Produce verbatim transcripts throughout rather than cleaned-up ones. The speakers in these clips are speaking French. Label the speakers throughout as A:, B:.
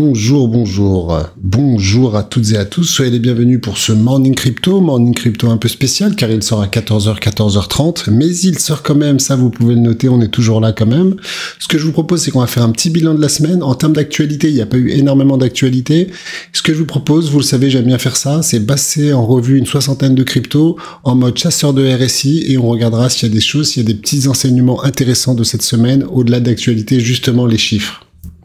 A: Bonjour, bonjour, bonjour à toutes et à tous, soyez les bienvenus pour ce Morning Crypto, Morning Crypto un peu spécial car il sort à quatorze heures, quatorze heures trente, mais il sort quand même, ça vous pouvez le noter, on est toujours là quand même. Ce que je vous propose, c'est qu'on va faire un petit bilan de la semaine. En termes d'actualité, il n'y a pas eu énormément d'actualité. Ce que je vous propose, vous le savez, j'aime bien faire ça, c'est passer en revue une soixantaine de cryptos en mode chasseur de R S I et on regardera s'il y a des choses, s'il y a des petits enseignements intéressants de cette semaine, au-delà d'actualité, justement les chiffres.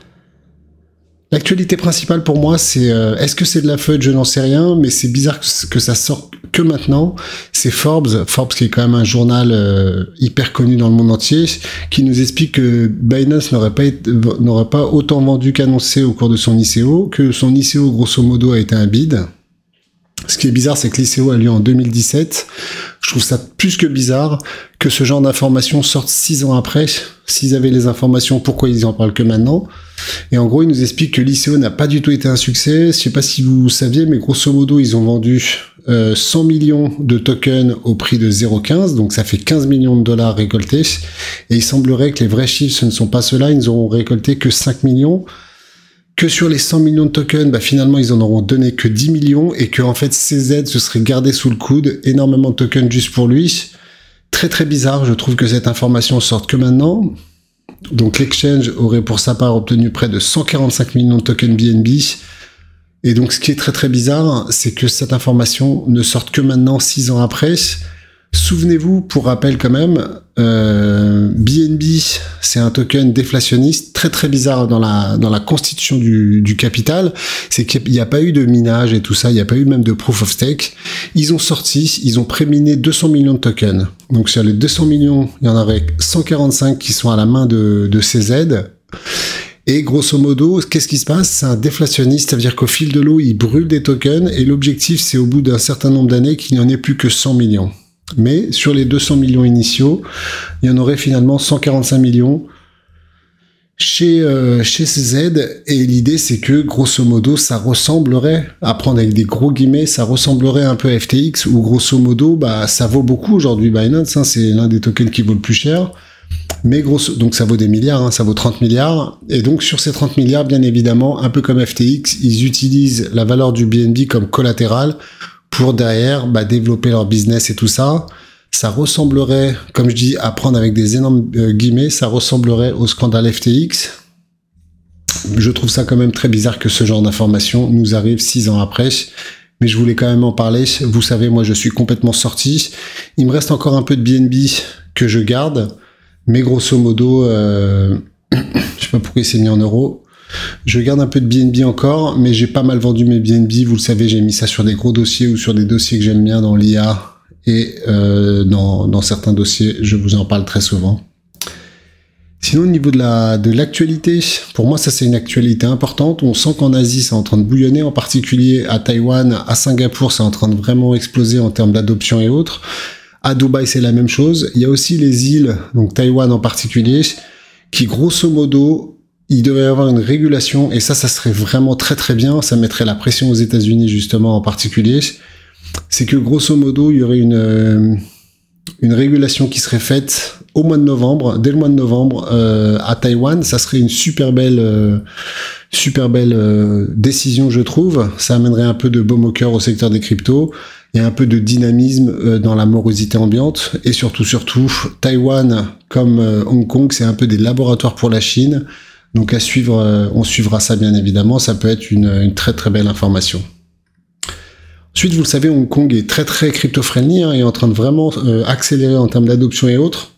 A: L'actualité principale pour moi, c'est euh, est-ce que c'est de la fudge, je n'en sais rien, mais c'est bizarre que, que ça sorte que maintenant. C'est Forbes, Forbes qui est quand même un journal euh, hyper connu dans le monde entier, qui nous explique que Binance n'aurait pas été, n'aurait pas autant vendu qu'annoncé au cours de son I C O, que son I C O grosso modo a été un bid. Ce qui est bizarre, c'est que l'I C O a lieu en deux mille dix-sept. Je trouve ça plus que bizarre que ce genre d'informations sortent six ans après. S'ils avaient les informations, pourquoi ils en parlent que maintenant? Et en gros, ils nous expliquent que l'I C O n'a pas du tout été un succès. Je sais pas si vous saviez, mais grosso modo, ils ont vendu euh, cent millions de tokens au prix de zéro virgule quinze, donc ça fait quinze millions de dollars récoltés. Et il semblerait que les vrais chiffres, ce ne sont pas ceux-là. Ils n'auront récolté que cinq millions. Que sur les cent millions de tokens, bah finalement, ils en auront donné que dix millions et que en fait, C Z se serait gardé sous le coude énormément de tokens juste pour lui. Très très bizarre, je trouve que cette information sorte que maintenant. Donc l'exchange aurait pour sa part obtenu près de cent quarante-cinq millions de tokens B N B. Et donc ce qui est très très bizarre, c'est que cette information ne sorte que maintenant, six ans après. Souvenez-vous, pour rappel quand même, euh, B N B, c'est un token déflationniste très très bizarre dans la dans la constitution du, du capital. C'est qu'il n'y a pas eu de minage et tout ça, il n'y a pas eu même de proof of stake. Ils ont sorti, ils ont préminé deux cents millions de tokens. Donc sur les deux cents millions, il y en aurait cent quarante-cinq qui sont à la main de, de C Z. Et grosso modo, qu'est-ce qui se passe? C'est un déflationniste, ça veut dire qu'au fil de l'eau, il brûle des tokens et l'objectif, c'est au bout d'un certain nombre d'années qu'il n'y en ait plus que cent millions. Mais sur les deux cents millions initiaux, il y en aurait finalement cent quarante-cinq millions chez, euh, chez C Z. Et l'idée, c'est que, grosso modo, ça ressemblerait, à prendre avec des gros guillemets, ça ressemblerait un peu à F T X, où grosso modo, bah, ça vaut beaucoup aujourd'hui Binance, hein, c'est l'un des tokens qui vaut le plus cher. Mais grosso, donc ça vaut des milliards, hein, ça vaut trente milliards. Et donc sur ces trente milliards, bien évidemment, un peu comme F T X, ils utilisent la valeur du B N B comme collatéral pour derrière bah, développer leur business et tout ça. Ça ressemblerait, comme je dis, à prendre avec des énormes euh, guillemets, ça ressemblerait au scandale F T X. Je trouve ça quand même très bizarre que ce genre d'information nous arrive six ans après. Mais je voulais quand même en parler. Vous savez, moi, je suis complètement sorti. Il me reste encore un peu de B N B que je garde. Mais grosso modo, euh, je sais pas pourquoi il s'est mis en euros. Je garde un peu de B N B encore, mais j'ai pas mal vendu mes B N B. Vous le savez, j'ai mis ça sur des gros dossiers ou sur des dossiers que j'aime bien dans l'I A et euh, dans, dans certains dossiers, je vous en parle très souvent. Sinon, au niveau de la de l'actualité, pour moi, ça c'est une actualité importante. On sent qu'en Asie, c'est en train de bouillonner, en particulier à Taïwan, à Singapour, c'est en train de vraiment exploser en termes d'adoption et autres. À Dubaï, c'est la même chose. Il y a aussi les îles, donc Taïwan en particulier, qui grosso modo, il devrait y avoir une régulation, et ça, ça serait vraiment très très bien, ça mettrait la pression aux États-Unis justement en particulier, c'est que grosso modo, il y aurait une, euh, une régulation qui serait faite au mois de novembre, dès le mois de novembre, euh, à Taïwan. Ça serait une super belle, euh, super belle euh, décision, je trouve. Ça amènerait un peu de baume au cœur au secteur des cryptos, et un peu de dynamisme euh, dans la morosité ambiante, et surtout, surtout, Taïwan, comme euh, Hong Kong, c'est un peu des laboratoires pour la Chine. Donc à suivre, euh, on suivra ça bien évidemment, ça peut être une, une très très belle information. Ensuite, vous le savez, Hong Kong est très très crypto-friendly, hein, et est en train de vraiment euh, accélérer en termes d'adoption et autres.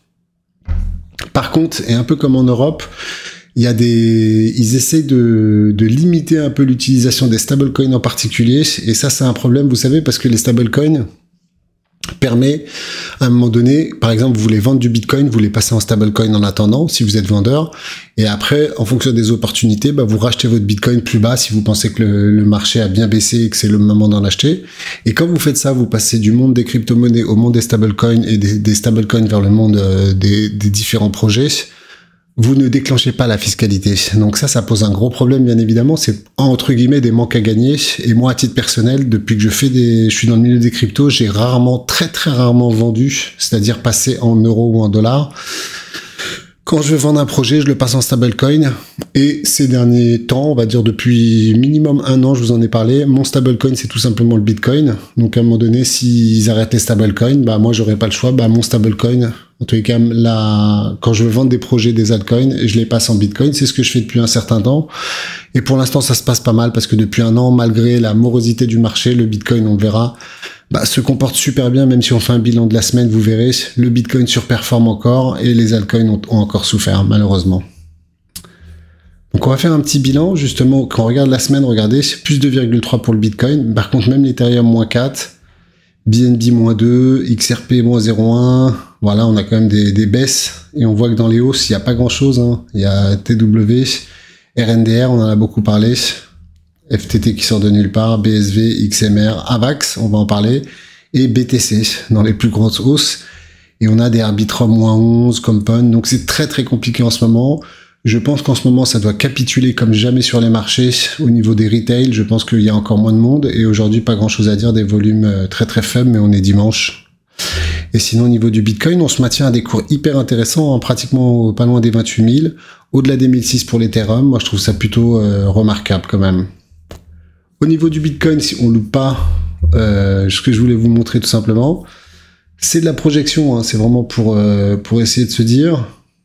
A: Par contre, et un peu comme en Europe, il y a des, ils essaient de, de limiter un peu l'utilisation des stablecoins en particulier, et ça c'est un problème, vous savez, parce que les stablecoins permet, à un moment donné, par exemple, vous voulez vendre du Bitcoin, vous voulez passer en stablecoin en attendant, si vous êtes vendeur, et après, en fonction des opportunités, bah, vous rachetez votre Bitcoin plus bas si vous pensez que le, le marché a bien baissé et que c'est le moment d'en acheter. Et quand vous faites ça, vous passez du monde des crypto-monnaies au monde des stablecoins et des, des stablecoins vers le monde euh, des, des différents projets. Vous ne déclenchez pas la fiscalité. Donc ça, ça pose un gros problème, bien évidemment. C'est, entre guillemets, des manques à gagner. Et moi, à titre personnel, depuis que je fais des, je suis dans le milieu des cryptos, j'ai rarement, très très rarement vendu, c'est-à-dire passé en euros ou en dollars. Quand je veux vendre un projet, je le passe en stablecoin. Et ces derniers temps, on va dire depuis minimum un an, je vous en ai parlé, mon stablecoin, c'est tout simplement le Bitcoin. Donc à un moment donné, s'ils arrêtent les stablecoins, bah moi, j'aurais pas le choix. Bah mon stablecoin, en tous les cas, là, quand je veux vendre des projets, des altcoins, je les passe en Bitcoin. C'est ce que je fais depuis un certain temps. Et pour l'instant, ça se passe pas mal parce que depuis un an, malgré la morosité du marché, le Bitcoin, on le verra, bah, se comporte super bien, même si on fait un bilan de la semaine, vous verrez, le Bitcoin surperforme encore et les altcoins ont, ont encore souffert, malheureusement. Donc on va faire un petit bilan, justement, quand on regarde la semaine, regardez, plus deux virgule trois pour le Bitcoin, par contre même l'Ethereum moins quatre, B N B moins deux, X R P moins zéro virgule un, voilà, on a quand même des, des baisses, et on voit que dans les hausses, il n'y a pas grand-chose, hein. Il y a T W, R N D R, on en a beaucoup parlé, F T T qui sort de nulle part, B S V, X M R, AVAX, on va en parler, et B T C dans les plus grosses hausses. Et on a des Arbitrum moins onze, Compound, donc c'est très très compliqué en ce moment. Je pense qu'en ce moment, ça doit capituler comme jamais sur les marchés. Au niveau des retail, je pense qu'il y a encore moins de monde, et aujourd'hui, pas grand chose à dire, des volumes très très faibles, mais on est dimanche. Et sinon, au niveau du Bitcoin, on se maintient à des cours hyper intéressants, hein, pratiquement pas loin des vingt-huit mille, au-delà des mille six pour l'Ethereum. Moi, je trouve ça plutôt euh, remarquable quand même. Au niveau du Bitcoin, si on loupe pas, euh, ce que je voulais vous montrer tout simplement, c'est de la projection, hein, c'est vraiment pour, euh, pour essayer de se dire,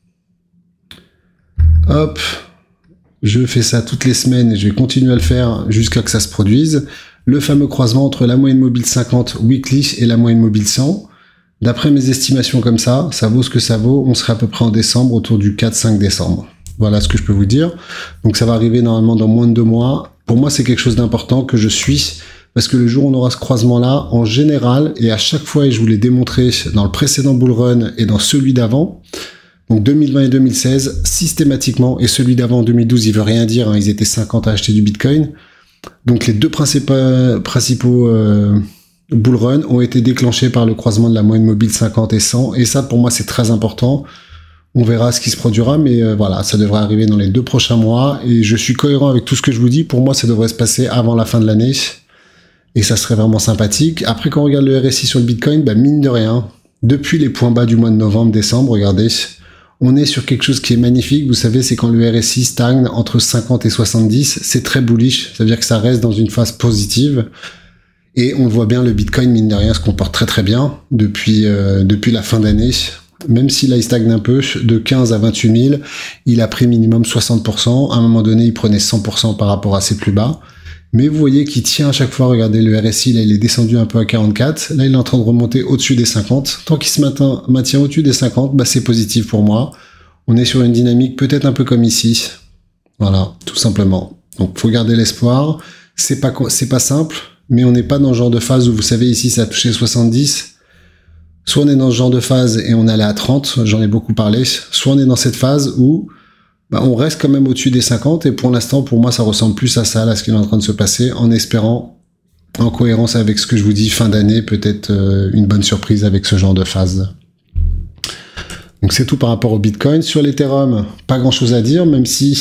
A: hop, je fais ça toutes les semaines et je vais continuer à le faire jusqu'à que ça se produise. Le fameux croisement entre la moyenne mobile cinquante weekly et la moyenne mobile cent. D'après mes estimations comme ça, ça vaut ce que ça vaut, on serait à peu près en décembre, autour du quatre cinq décembre. Voilà ce que je peux vous dire. Donc ça va arriver normalement dans moins de deux mois. Pour moi, c'est quelque chose d'important que je suis, parce que le jour où on aura ce croisement-là, en général, et à chaque fois, et je vous l'ai démontré dans le précédent bull run et dans celui d'avant, donc deux mille vingt et deux mille seize, systématiquement, et celui d'avant en deux mille douze, il veut rien dire, hein, ils étaient cinquante à acheter du Bitcoin. Donc les deux principaux, principaux euh, bull run ont été déclenchés par le croisement de la moyenne mobile cinquante et cent, et ça, pour moi, c'est très important. On verra ce qui se produira, mais euh, voilà, ça devrait arriver dans les deux prochains mois, et je suis cohérent avec tout ce que je vous dis. Pour moi, ça devrait se passer avant la fin de l'année, et ça serait vraiment sympathique. Après, quand on regarde le R S I sur le Bitcoin, bah, mine de rien, depuis les points bas du mois de novembre, décembre, regardez, on est sur quelque chose qui est magnifique. Vous savez, c'est quand le R S I stagne entre cinquante et soixante-dix, c'est très bullish, ça veut dire que ça reste dans une phase positive, et on le voit bien, le Bitcoin, mine de rien, se comporte très très bien depuis, euh, depuis la fin d'année. Même si là il stagne un peu, de quinze à vingt-huit mille, il a pris minimum soixante pour cent. À un moment donné, il prenait cent pour cent par rapport à ses plus bas. Mais vous voyez qu'il tient à chaque fois. Regardez le R S I, là il est descendu un peu à quarante-quatre. Là il est en train de remonter au-dessus des cinquante. Tant qu'il se maintient, maintient au-dessus des cinquante, bah, c'est positif pour moi. On est sur une dynamique peut-être un peu comme ici. Voilà, tout simplement. Donc faut garder l'espoir. C'est pas, c'est pas simple, mais on n'est pas dans le genre de phase où vous savez ici ça a touché soixante-dix. Soit on est dans ce genre de phase et on est allé à trente, j'en ai beaucoup parlé, soit on est dans cette phase où bah, on reste quand même au-dessus des cinquante, et pour l'instant, pour moi, ça ressemble plus à ça, à ce qui est en train de se passer, en espérant, en cohérence avec ce que je vous dis, fin d'année, peut-être euh, une bonne surprise avec ce genre de phase. Donc c'est tout par rapport au Bitcoin. Sur l'Ethereum, pas grand-chose à dire, même si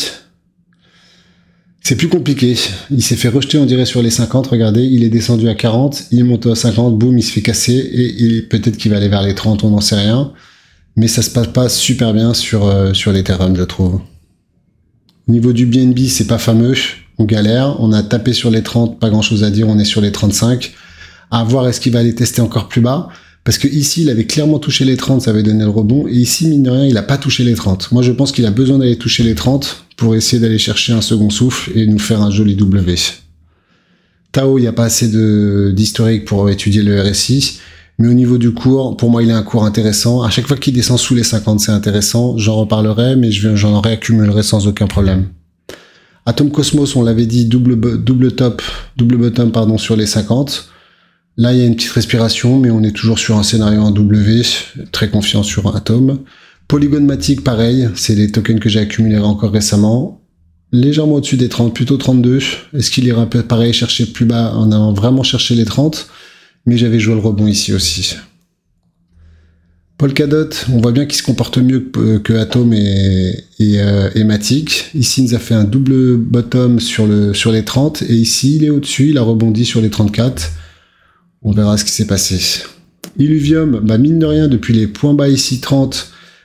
A: c'est plus compliqué. Il s'est fait rejeter, on dirait, sur les cinquante. Regardez, il est descendu à quarante, il est monté à cinquante, boum, il se fait casser, et, et peut-être qu'il va aller vers les trente, on n'en sait rien. Mais ça se passe pas super bien sur, euh, sur l'Ethereum, je trouve. Au niveau du B N B, c'est pas fameux. On galère. On a tapé sur les trente, pas grand chose à dire, on est sur les trente-cinq. À voir est-ce qu'il va aller tester encore plus bas. Parce que ici, il avait clairement touché les trente, ça avait donné le rebond. Et ici, mine de rien, il a pas touché les trente. Moi, je pense qu'il a besoin d'aller toucher les trente pour essayer d'aller chercher un second souffle et nous faire un joli W. Tao, il n'y a pas assez de, d'historique pour étudier le R S I. Mais au niveau du cours, pour moi, il a un cours intéressant. À chaque fois qu'il descend sous les cinquante, c'est intéressant. J'en reparlerai, mais je vais, j'en réaccumulerai sans aucun problème. Atom Cosmos, on l'avait dit, double, double top, double bottom, pardon, sur les cinquante. Là, il y a une petite respiration, mais on est toujours sur un scénario en W, très confiant sur Atom. Polygon Matic, pareil, c'est les tokens que j'ai accumulés encore récemment. Légèrement au-dessus des trente, plutôt trente-deux. Est-ce qu'il ira pareil chercher plus bas? On a vraiment cherché les trente, mais j'avais joué le rebond ici aussi. Polkadot, on voit bien qu'il se comporte mieux que, que Atom et, et, euh, et Matic. Ici, il nous a fait un double bottom sur, le, sur les trente, et ici, il est au-dessus, il a rebondi sur les trente-quatre. On verra ce qui s'est passé. Illuvium, bah mine de rien, depuis les points bas ici trente,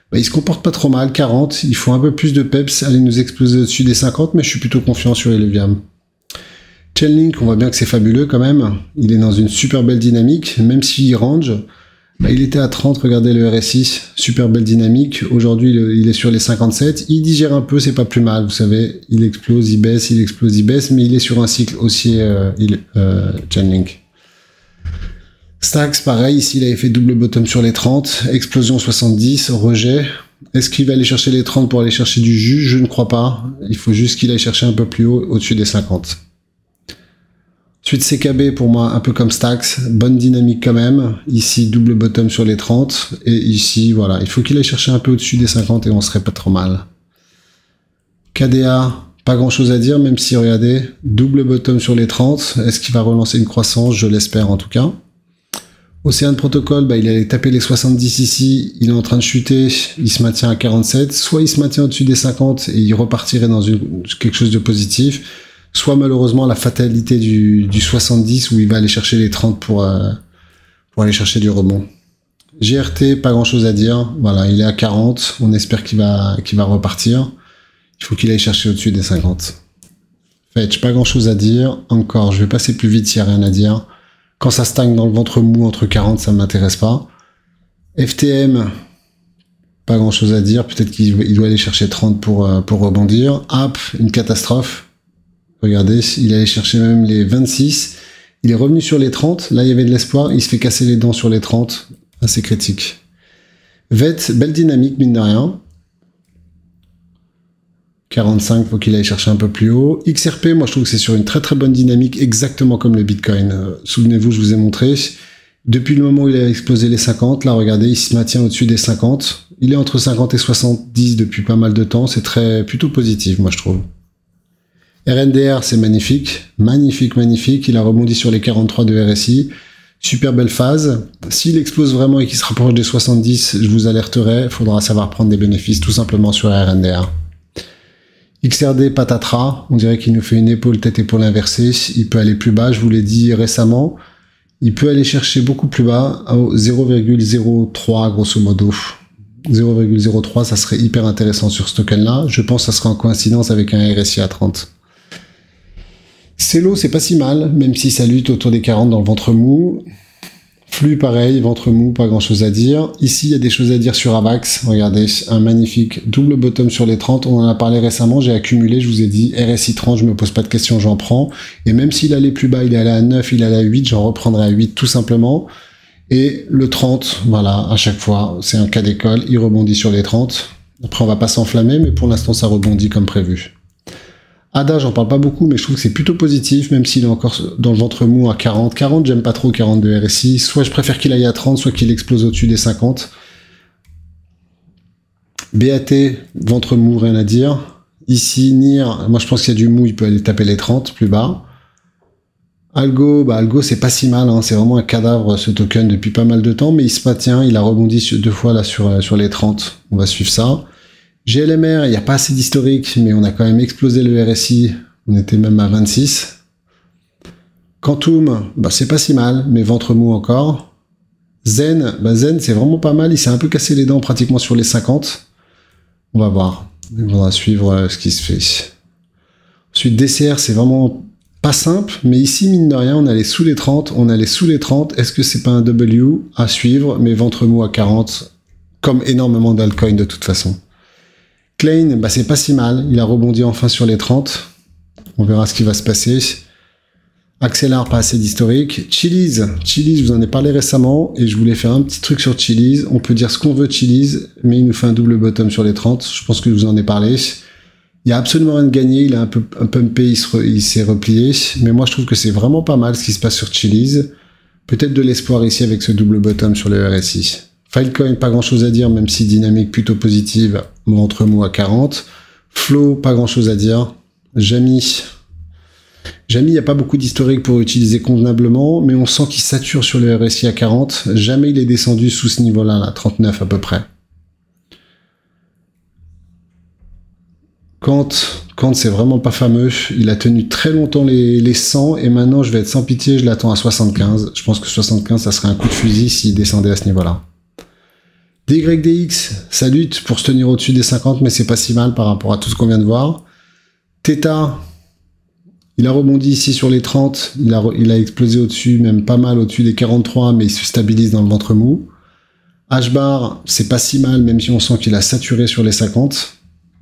A: Bah, il se comporte pas trop mal, quarante. Il faut un peu plus de peps, aller nous exploser au-dessus des cinquante, mais je suis plutôt confiant sur Illuvium. Chainlink, on voit bien que c'est fabuleux quand même. Il est dans une super belle dynamique, même s'il range. Bah, il était à trente, regardez le R S I, super belle dynamique. Aujourd'hui, il est sur les cinquante-sept. Il digère un peu, c'est pas plus mal, vous savez. Il explose, il baisse, il explose, il baisse, mais il est sur un cycle haussier, euh, il, euh, Chainlink. Stax, pareil, ici, il avait fait double bottom sur les trente. Explosion soixante-dix, rejet. Est-ce qu'il va aller chercher les trente pour aller chercher du jus? Je ne crois pas. Il faut juste qu'il aille chercher un peu plus haut, au-dessus des cinquante. Ensuite, C K B, pour moi, un peu comme Stax, bonne dynamique quand même. Ici, double bottom sur les trente. Et ici, voilà, il faut qu'il aille chercher un peu au-dessus des cinquante et on serait pas trop mal. K D A, pas grand-chose à dire, même si, regardez, double bottom sur les trente. Est-ce qu'il va relancer une croissance? Je l'espère en tout cas. Océan Protocol, bah, il allait taper les soixante-dix ici, il est en train de chuter, il se maintient à quarante-sept. Soit il se maintient au-dessus des cinquante et il repartirait dans une, quelque chose de positif. Soit malheureusement la fatalité du, du soixante-dix où il va aller chercher les trente pour, euh, pour aller chercher du rebond. G R T, pas grand chose à dire. Voilà, il est à quarante. On espère qu'il va, qu'il va repartir. Il faut qu'il aille chercher au-dessus des cinquante. Fetch, pas grand chose à dire. Encore, je vais passer plus vite s'il n'y a rien à dire. Quand ça stagne dans le ventre mou entre quarante, ça ne m'intéresse pas. F T M, pas grand chose à dire. Peut-être qu'il doit aller chercher trente pour, euh, pour rebondir. App, une catastrophe. Regardez, il allait chercher même les vingt-six. Il est revenu sur les trente. Là, il y avait de l'espoir. Il se fait casser les dents sur les trente. Assez critique. V E T, belle dynamique, mine de rien. quarante-cinq, faut qu'il aille chercher un peu plus haut. X R P, moi, je trouve que c'est sur une très très bonne dynamique, exactement comme le Bitcoin. Euh, Souvenez-vous, je vous ai montré. Depuis le moment où il a explosé les cinquante, là, regardez, il se maintient au-dessus des cinquante. Il est entre cinquante et soixante-dix depuis pas mal de temps. C'est très, plutôt positif, moi, je trouve. R N D R, c'est magnifique, magnifique, magnifique. Il a rebondi sur les quarante-trois de R S I. Super belle phase. S'il explose vraiment et qu'il se rapproche des soixante-dix, je vous alerterai. Il faudra savoir prendre des bénéfices tout simplement sur R N D R. X R D, patatras. On dirait qu'il nous fait une épaule, tête-épaule inversée. Il peut aller plus bas, je vous l'ai dit récemment. Il peut aller chercher beaucoup plus bas, au zéro virgule zéro trois grosso modo. zéro virgule zéro trois, ça serait hyper intéressant sur ce token-là. Je pense que ça sera en coïncidence avec un R S I à trente. Celo, c'est pas si mal, même si ça lutte autour des quarante dans le ventre mou. Flux, pareil, ventre mou, pas grand chose à dire. Ici, il y a des choses à dire sur Avax. Regardez, un magnifique double bottom sur les trente. On en a parlé récemment, j'ai accumulé, je vous ai dit, R S I trente, je me pose pas de questions, j'en prends. Et même s'il allait plus bas, il est allé à neuf, il est allé à huit, j'en reprendrai à huit tout simplement. Et le trente, voilà, à chaque fois, c'est un cas d'école, il rebondit sur les trente. Après, on va pas s'enflammer, mais pour l'instant, ça rebondit comme prévu. A D A, j'en parle pas beaucoup, mais je trouve que c'est plutôt positif, même s'il est encore dans le ventre mou à quarante. quarante, j'aime pas trop quarante de R S I. Soit je préfère qu'il aille à trente, soit qu'il explose au-dessus des cinquante. B A T, ventre mou, rien à dire. Ici, N I R, moi je pense qu'il y a du mou, il peut aller taper les trente, plus bas. Algo, bah Algo c'est pas si mal, hein. C'est vraiment un cadavre ce token depuis pas mal de temps, mais il se maintient, il a rebondi deux fois là sur, sur les trente. On va suivre ça. G L M R, il n'y a pas assez d'historique, mais on a quand même explosé le R S I, on était même à vingt-six. Quantum, bah c'est pas si mal, mais ventre mou encore. Zen, bah Zen c'est vraiment pas mal, il s'est un peu cassé les dents pratiquement sur les cinquante. On va voir, on va suivre euh, ce qui se fait. Ensuite D C R, c'est vraiment pas simple, mais ici mine de rien, on allait sous les trente, on allait sous les trente, est-ce que c'est pas un W à suivre, mais ventre mou à quarante, comme énormément d'altcoins de toute façon. Klein, bah c'est pas si mal, il a rebondi enfin sur les trente. On verra ce qui va se passer. Axelar, pas assez d'historique. Chiliz, Chiliz, je vous en ai parlé récemment et je voulais faire un petit truc sur Chiliz. On peut dire ce qu'on veut de Chiliz, mais il nous fait un double bottom sur les trente. Je pense que je vous en ai parlé. Il y a absolument rien de gagné, il a un peu un pumpé, il s'est replié. Mais moi je trouve que c'est vraiment pas mal ce qui se passe sur Chiliz. Peut-être de l'espoir ici avec ce double bottom sur le R S I. Filecoin, pas grand chose à dire, même si dynamique plutôt positive, ventre mou à quarante. Flow, pas grand chose à dire. Jamy, Jamy, il n'y a pas beaucoup d'historique pour utiliser convenablement, mais on sent qu'il sature sur le R S I à quarante. Jamais il est descendu sous ce niveau-là, là, trente-neuf à peu près. Kant, Kant c'est vraiment pas fameux. Il a tenu très longtemps les, les cent, et maintenant je vais être sans pitié, je l'attends à soixante-quinze. Je pense que soixante-quinze, ça serait un coup de fusil s'il descendait à ce niveau-là. D Y D X, ça lutte pour se tenir au-dessus des cinquante, mais c'est pas si mal par rapport à tout ce qu'on vient de voir. Theta, il a rebondi ici sur les trente, il a, il a explosé au-dessus, même pas mal au-dessus des quarante-trois, mais il se stabilise dans le ventre mou. H-bar, c'est pas si mal, même si on sent qu'il a saturé sur les cinquante.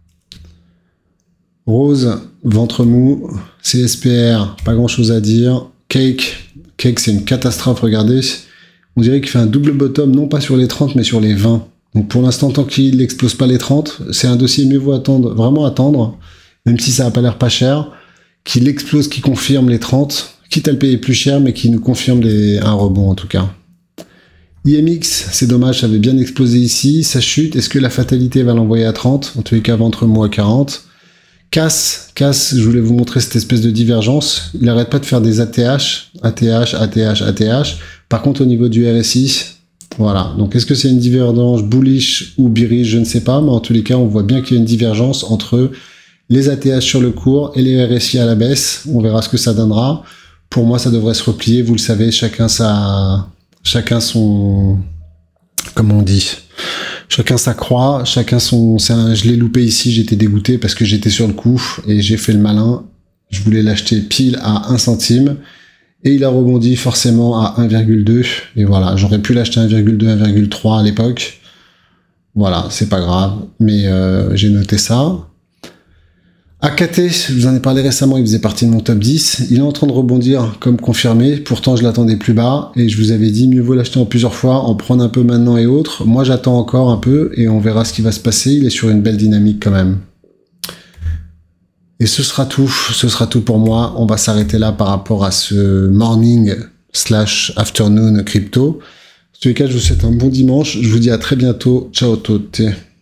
A: Rose, ventre mou. C S P R, pas grand-chose à dire. Cake, Cake, c'est une catastrophe, regardez. On dirait qu'il fait un double bottom, non pas sur les trente, mais sur les vingt. Donc pour l'instant, tant qu'il n'explose pas les trente, c'est un dossier mieux vaut attendre, vraiment attendre, même si ça n'a pas l'air pas cher, qu'il explose, qu'il confirme les trente, quitte à le payer plus cher, mais qui nous confirme les, un rebond en tout cas. I M X, c'est dommage, ça avait bien explosé ici, ça chute, est-ce que la fatalité va l'envoyer à trente? En tous les cas, ventre mou à quarante. Cass, Cass, je voulais vous montrer cette espèce de divergence. Il n'arrête pas de faire des A T H, A T H, A T H, A T H. Par contre, au niveau du R S I, voilà. Donc, est-ce que c'est une divergence bullish ou bearish? Je ne sais pas, mais en tous les cas, on voit bien qu'il y a une divergence entre les A T H sur le cours et les R S I à la baisse. On verra ce que ça donnera. Pour moi, ça devrait se replier. Vous le savez, chacun sa, chacun son, comment on dit? Chacun sa croix, chacun son... Un... Je l'ai loupé ici, j'étais dégoûté parce que j'étais sur le coup et j'ai fait le malin. Je voulais l'acheter pile à un centime et il a rebondi forcément à un virgule deux. Et voilà, j'aurais pu l'acheter à un virgule deux, un virgule trois à l'époque. Voilà, c'est pas grave, mais euh, j'ai noté ça. A K T, je vous en ai parlé récemment, il faisait partie de mon top dix. Il est en train de rebondir comme confirmé. Pourtant, je l'attendais plus bas. Et je vous avais dit, mieux vaut l'acheter en plusieurs fois, en prendre un peu maintenant et autres. Moi, j'attends encore un peu et on verra ce qui va se passer. Il est sur une belle dynamique quand même. Et ce sera tout. Ce sera tout pour moi. On va s'arrêter là par rapport à ce morning slash afternoon crypto. En tous les cas, je vous souhaite un bon dimanche. Je vous dis à très bientôt. Ciao, tutti.